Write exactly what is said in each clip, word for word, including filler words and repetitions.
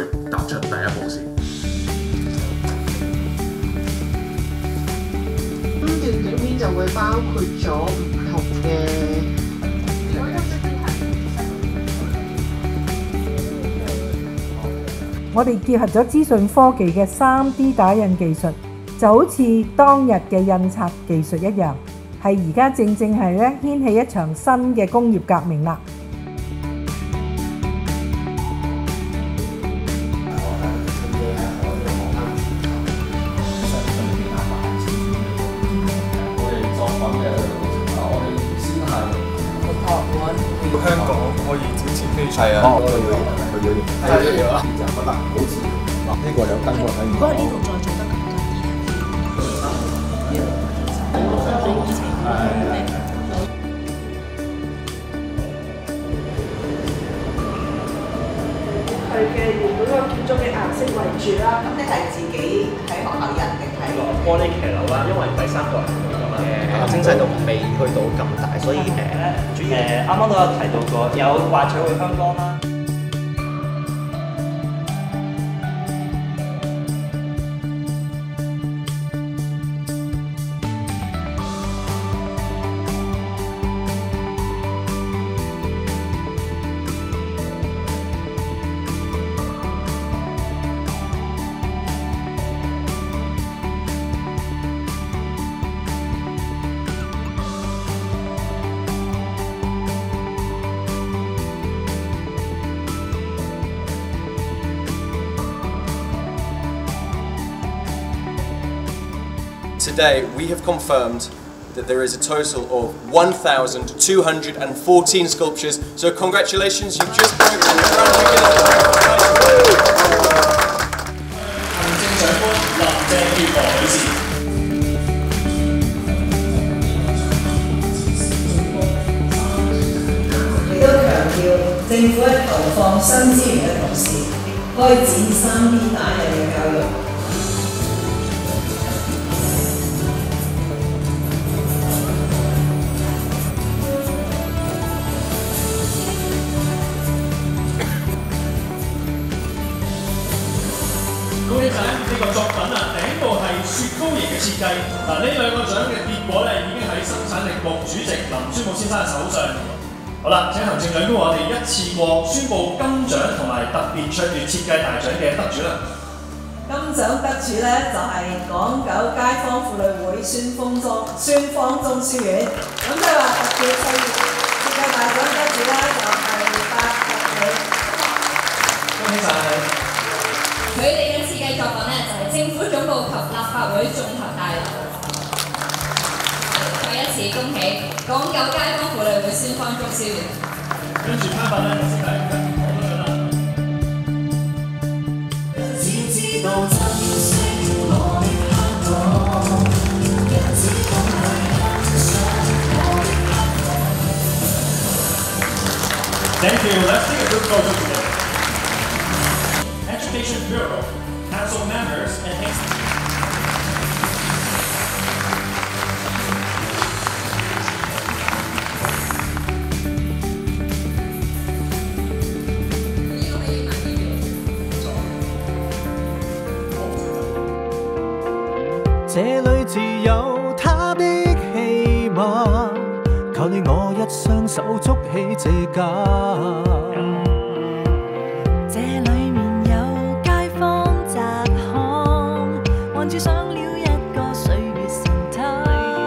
去踏出第一步先。 咁段影片就會包括咗唔同嘅。 我哋結合咗資訊科技嘅 三 D 打印技術，就好似當日嘅印刷技術一樣，係而家正正係咧掀起一場新嘅工業革命啦。 香港可以展翅飛翔。 係啊，佢要佢要係啊，就覺得好似嗱呢個有燈我睇唔到。如果呢度再做得更多佢嘅原本個建築嘅顏色為主啦。咁你係自己喺學校印定係玻璃騎樓啦，因為第三代誒精細度未去到咁大，所以誒主要誒啱啱都有提到過，有幻取去香港啦。 Today, we have confirmed that there is a total of one thousand two hundred fourteen sculptures. So congratulations, you've just broken the ground. 行政長官林鄭月娥女士。 亦都強調，政府喺投放新資源嘅同時，開展三 D 打印嘅教育。 恭喜晒呢個作品啊！頂部係雪糕型嘅設計，嗱呢兩個獎嘅結果咧已經喺生產力部主席林宣武先生手上。好啦，請行政長官我哋一次過宣布金獎同埋特別卓越設計大獎嘅得主啦。 金獎得主咧就係港九街坊婦女會孫方中孫方中書院，咁即係話特別卓越設計大獎得主咧就係八十幾。 恭喜晒！ 佢哋嘅設計作品咧就係政府總部及立法會綜合大樓。再一次恭喜港九街坊婦女會孫方中書院。 跟住頒發咧，就係講咗啦。只知道珍惜我的香港，日子風裏想我的香港。Thank you. Let's take a group photo together. Education Bureau, Council members, and 這裏自有他的氣脈，求你我一雙手築起這家。 這裏面有街坊窄巷，還住上了一個歲月神偷。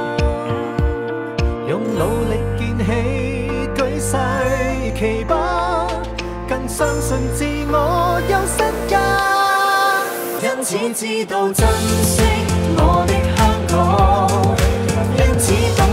用努力建起舉世奇葩，更相信自我有身家。因此知道珍惜我的香港，因此。